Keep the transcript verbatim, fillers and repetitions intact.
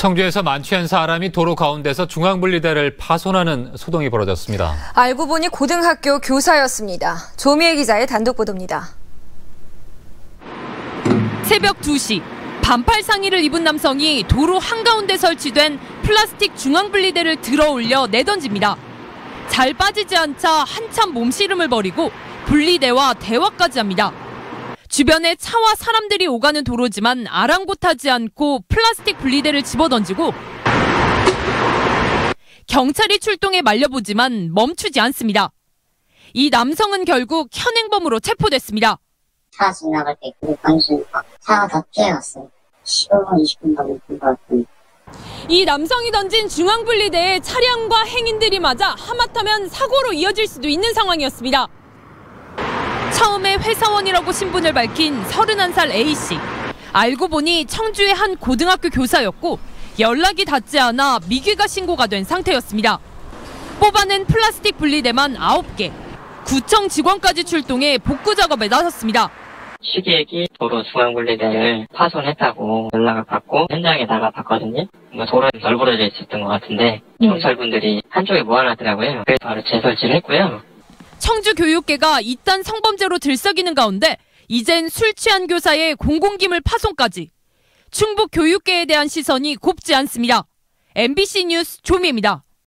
청주에서 만취한 사람이 도로 가운데서 중앙분리대를 파손하는 소동이 벌어졌습니다. 알고 보니 고등학교 교사였습니다. 조미애 기자의 단독 보도입니다. 새벽 두 시, 반팔 상의를 입은 남성이 도로 한가운데 설치된 플라스틱 중앙분리대를 들어 올려 내던집니다. 잘 빠지지 않자 한참 몸씨름을 벌이고 분리대와 대화까지 합니다. 주변에 차와 사람들이 오가는 도로지만 아랑곳하지 않고 플라스틱 분리대를 집어던지고 경찰이 출동해 말려보지만 멈추지 않습니다. 이 남성은 결국 현행범으로 체포됐습니다. 차 지나갈 때 그게 던지니까 차가 더 뛰어갔어요. 십오 분, 이십 분 넘게 것 같은데. 이 남성이 던진 중앙분리대에 차량과 행인들이 맞아 하마터면 사고로 이어질 수도 있는 상황이었습니다. 처음에 회사원이라고 신분을 밝힌 서른한 살 A씨. 알고 보니 청주의 한 고등학교 교사였고 연락이 닿지 않아 미귀가 신고가 된 상태였습니다. 뽑아낸 플라스틱 분리대만 아홉 개. 구청 직원까지 출동해 복구 작업에 나섰습니다. 시기액이 도로 중앙분리대를 파손했다고 연락을 받고 현장에 나가봤거든요. 도로에 널브러져 있었던 것 같은데 경찰분들이 한쪽에 모아놨더라고요. 그래서 바로 재설치를 했고요. 청주 교육계가 이딴 성범죄로 들썩이는 가운데 이젠 술 취한 교사의 공공기물 파손까지. 충북 교육계에 대한 시선이 곱지 않습니다. 엠비씨 뉴스 조미애입니다.